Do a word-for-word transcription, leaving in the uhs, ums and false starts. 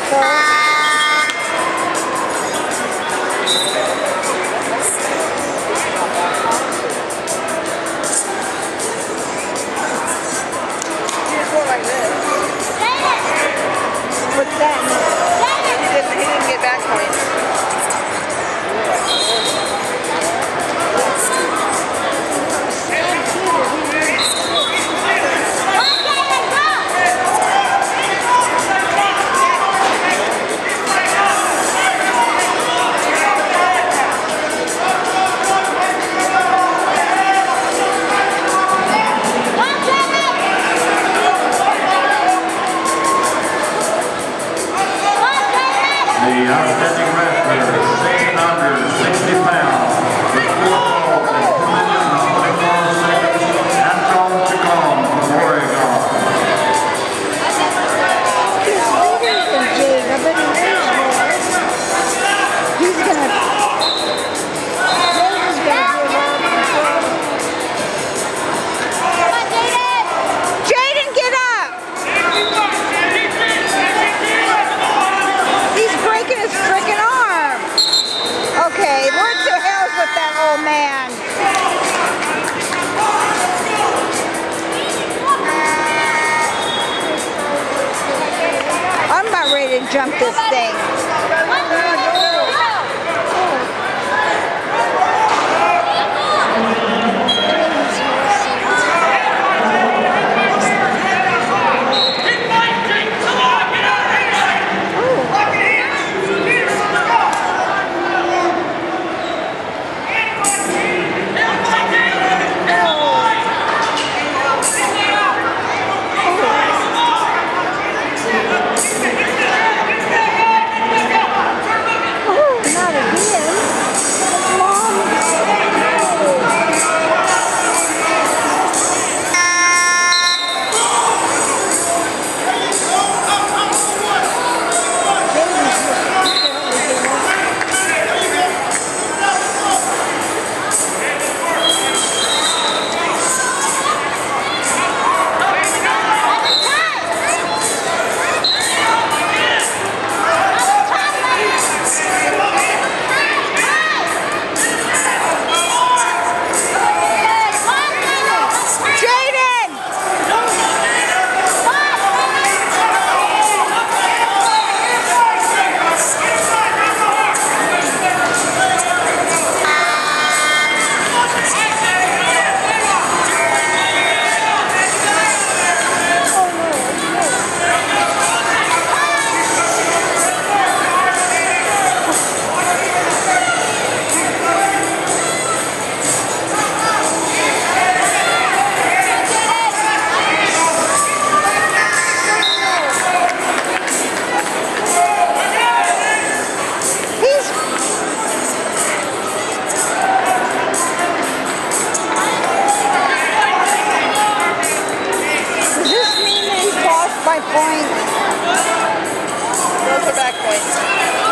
What's that? He didn't, he didn't get back points. The outstanding wrestler, six hundred sixty pounds, with four falls in two minutes and twenty-four seconds, Anton Chacon from Oregon. He's bigger than Jade. I bet he weighs more. He's gonna... Jade is gonna be around control. Come on, Jaden! Jaden, get up! He's breaking his freaking arm. Okay, what the hell's with that old man? I'm about ready to jump this thing. My point. Those are back points.